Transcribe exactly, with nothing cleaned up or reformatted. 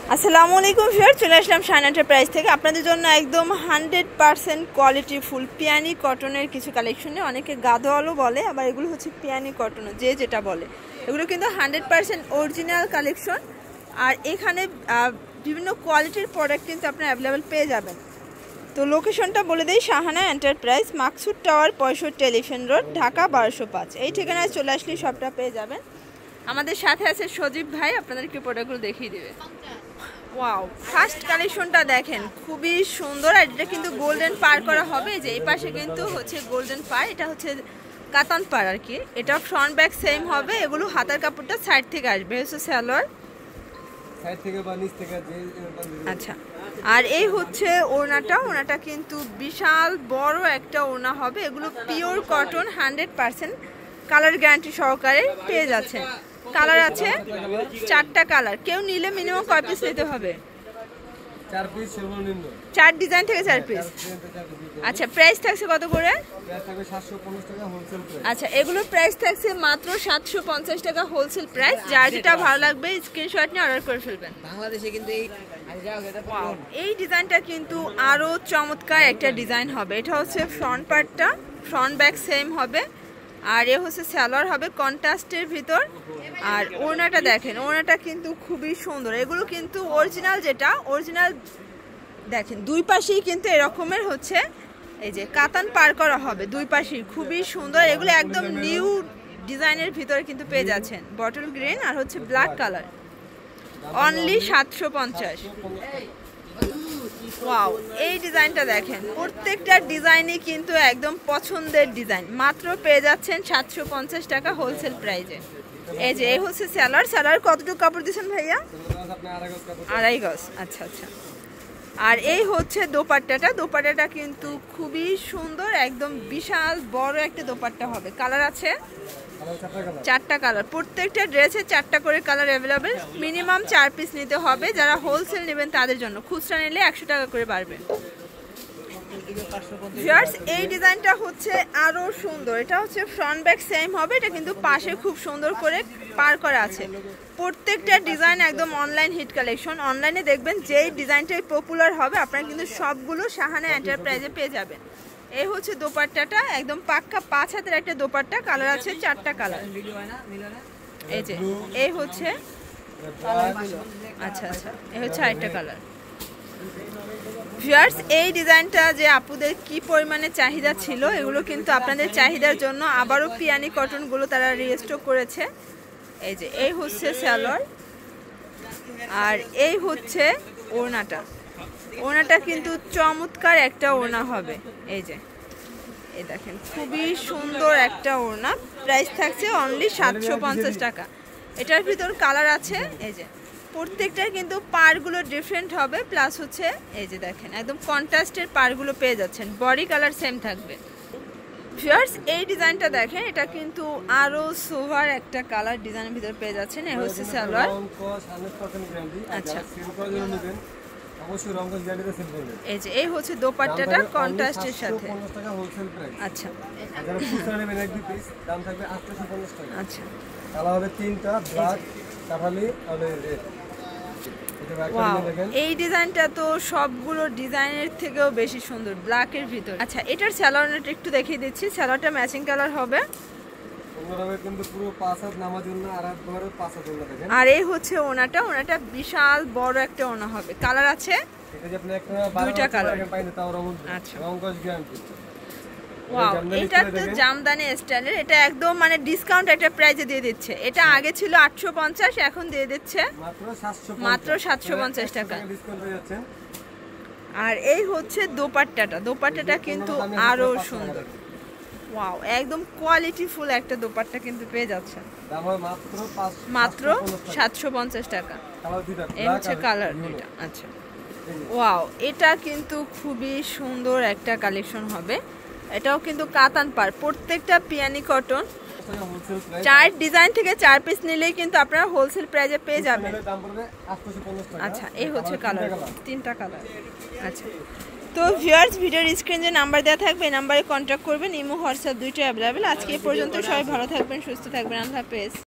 আসসালামু আলাইকুম ভিউয়ার, চলে আসলাম শাইন এন্টারপ্রাইজ থেকে আপনাদের জন্য একদম হান্ড্রেড পারসেন্ট কোয়ালিটি ফুল পিয়ানি কটনের কিছু কালেকশনে। অনেকে গাদোয়ালও বলে, আবার এগুলো হচ্ছে পিয়ানি কটনও, যে যেটা বলে। এগুলো কিন্তু হান্ড্রেড পারসেন্ট অরিজিনাল কালেকশন। আর এখানে বিভিন্ন কোয়ালিটির প্রোডাক্ট কিন্তু আপনারা অ্যাভেলেবেল পেয়ে যাবেন। তো লোকেশনটা বলে দেই, শাহানা এন্টারপ্রাইজ, মাকসুদ টাওয়ার, পঁয়ষট্টি এলিফেন্ট রোড, ঢাকা বারোশো পাঁচ। এই ঠিকানায় চলে আসলে সবটা পেয়ে যাবেন। আমাদের সাথে আছে সজীব ভাই, আপনাদেরকে প্রোডাক্টগুলো দেখিয়ে দিবে। ওয়াও, ফার্স্ট কালেকশনটা দেখেন, খুবই সুন্দর। আর এটা কিন্তু গোল্ডেন পার করা হবে, যে এই পাশে কিন্তু হচ্ছে গোল্ডেন পার, এটা হচ্ছে কাতান পার আর কি। এটা ফ্রন্ট ব্যাক সেম হবে। এগুলো হাতার কাপড়টা সাইড থেকে আসবে, হচ্ছে সালোয়ার সাইড থেকে বা নিচ থেকে। আচ্ছা, আর এই হচ্ছে ওড়নাটা। ওড়নাটা কিন্তু বিশাল বড় একটা ওড়না হবে। এগুলো pure cotton, hundred percent colour guarantee সহকারে পেয়ে যাচ্ছেন। কালার আছে চারটা কালার। কেউ নিলে মিনিমাম কয় পিস নিতে হবে? চার পিস, সর্বনিম্ন চার ডিজাইন থেকে চার পিস। আচ্ছা, প্রাইস থাকছে কত করে? আচ্ছা, এগুলো প্রাইস থাকছে মাত্র সাতশো পঞ্চাশ টাকা হোলসেল প্রাইস। যার যেটা ভালো লাগবে স্ক্রিনশট নিয়ে অর্ডার করে ফেলবেন। বাংলাদেশে কিন্তু এই ডিজাইনটা কিন্তু আরো চমৎকার একটা ডিজাইন হবে। এটা হচ্ছে ফ্রন্ট পার্টটা, ফ্রন্ট ব্যাক সেম হবে। আর এ হচ্ছে সালোয়ার হবে কন্ট্রাস্টের ভিতর। আর ওড়নাটা দেখেন, ওড়নাটা কিন্তু খুবই সুন্দর। এগুলো কিন্তু অরিজিনাল, যেটা অরিজিনাল দেখেন দুই পাশেই কিন্তু এরকমের হচ্ছে এই যে কাতান পার করা হবে দুই পাশেই, খুবই সুন্দর। এগুলো একদম নিউ ডিজাইনের ভিতরে কিন্তু পেয়ে যাচ্ছেন। বটল গ্রিন আর হচ্ছে ব্ল্যাক কালার, অনলি সাতশো পঞ্চাশ। ওয়াও, এই ডিজাইনটা দেখেন, প্রত্যেকটা ডিজাইনই কিন্তু একদম পছন্দের ডিজাইন। মাত্র পেয়ে যাচ্ছেন সাতশো পঞ্চাশ টাকা হোলসেল প্রাইজে। এই যে এই হচ্ছে সালোয়ার। সালোয়ার কতটুকু কাপড় দিচ্ছেন ভাইয়া? আড়াই গজ। আচ্ছা আচ্ছা। আর এই হচ্ছে দোপাট্টাটা। দোপাট্টাটা কিন্তু খুবই সুন্দর, একদম বিশাল বড় একটা দোপাট্টা হবে। কালার আছে চারটা কালার। প্রত্যেকটা ড্রেসে চারটা করে কালার অ্যাভেলেবেল। মিনিমাম চার পিস নিতে হবে। যারা হোলসেল নেবেন তাদের জন্য, খুচরা নিলে একশো টাকা করে বাড়বে। ভিউয়ার্স, এই ডিজাইনটা হচ্ছে আরো সুন্দর। এটা হচ্ছে ফ্রন্ট ব্যাক সেম হবে। এটা কিন্তু পাশে খুব সুন্দর করে পার করা আছে। প্রত্যেকটা ডিজাইন একদম অনলাইন হিট কালেকশন। অনলাইনে দেখবেন যেই ডিজাইনটাই পপুলার হবে আপনারা কিন্তু সবগুলো শাহানা এন্টারপ্রাইজে পেয়ে যাবেন। এই হচ্ছে দোপাট্টাটা, একদম পাক্কা পাঁচ হাতের একটা দোপাট্টা। কালার আছে চারটা কালার। এই যে এই হচ্ছে, আচ্ছা আচ্ছা, এই হচ্ছে আরেকটা কালার। ভিউয়ার্স, এই ডিজাইনটা যে আপুদের কি পরিমাণে চাহিদা ছিল, এগুলো কিন্তু আপনাদের চাহিদার জন্য আবারও পিয়ানি কটনগুলো তারা রিস্টক করেছে। এই যে এই হচ্ছে সালোয়ার, আর এই হচ্ছে ওড়নাটা। ওড়নাটা কিন্তু চমৎকার একটা ওড়না হবে। এই যে এই দেখেন, খুবই সুন্দর একটা ওড়না। প্রাইস থাকছে অনলি সাতশো পঞ্চাশ টাকা। এটার ভিতর কালার আছে। এই যে প্রত্যেকটা কিন্তু পারগুলো ডিফারেন্ট হবে, প্লাস হচ্ছে এই যে দেখেন একদম কন্ট্রাস্টের পারগুলো পেয়ে যাচ্ছেন। বডি কালার সেম থাকবে। ভিউয়ার্স, এই ডিজাইনটা দেখেন, এটা কিন্তু আরো সোভার একটা কালার ডিজাইনের ভিতর পেয়ে যাচ্ছেন। এই হচ্ছে সালোয়ার। আচ্ছা, এই যে এই হচ্ছে দোপাট্টাটা কন্ট্রাস্টের সাথে। আচ্ছা আচ্ছা, এই ডিজাইনটা তো সবগুলো ডিজাইনের থেকেও বেশি সুন্দর, ব্ল্যাকের ভিতর। আচ্ছা, এটার সালোয়ারটা একটু দেখিয়ে দিচ্ছি। সালোয়ারটা ম্যাচিং কালার হবে। আর এই হচ্ছে ওনাটা। ওনাটা বিশাল বড় একটা ওনা হবে। কালার আছে দুইটা কালার। আচ্ছা, ওয়াও, এটা তো জামদানি স্টাইলের। এটা একদম মানে ডিসকাউন্ট একটা প্রাইসে দিয়ে দিচ্ছে। এটা আগে ছিল আটশো পঞ্চাশ, এখন দিয়ে দিচ্ছে মাত্র সাতশো পঞ্চাশ টাকা। আর এই হচ্ছে দোপাট্টাটা। দোপাট্টাটা কিন্তু আরো সুন্দর। ওয়াও, একদম কোয়ালিটি ফুল একটা দোপাট্টা কিন্তু পেয়ে যাচ্ছে মাত্র সাতশো পঞ্চাশ টাকা। এই হচ্ছে কালার এটা। আচ্ছা, ওয়াও, এটা কিন্তু খুবই সুন্দর একটা কালেকশন হবে। এটাও কিন্তু কাতান পার, প্রত্যেকটা পিয়ানি কটন। চার ডিজাইন থেকে চার পিস নিলেই কিন্তু আপনারা হোলসেল প্রাইজে পেয়ে যাবেন। আচ্ছা, এই হচ্ছে কালার, তিনটা কালার। আচ্ছা, তো ভিউয়ার্স, ভিডিওর স্ক্রিনে নাম্বার দেওয়া থাকবে, এই নাম্বারে কন্ট্যাক্ট করবেন। ইমো, হোয়াটসঅ্যাপ দুইটাই অ্যাভেলেবেল। আজকে এই পর্যন্ত। সবাই ভালো থাকবেন, সুস্থ থাকবেন। আল্লাহ হাফেজ।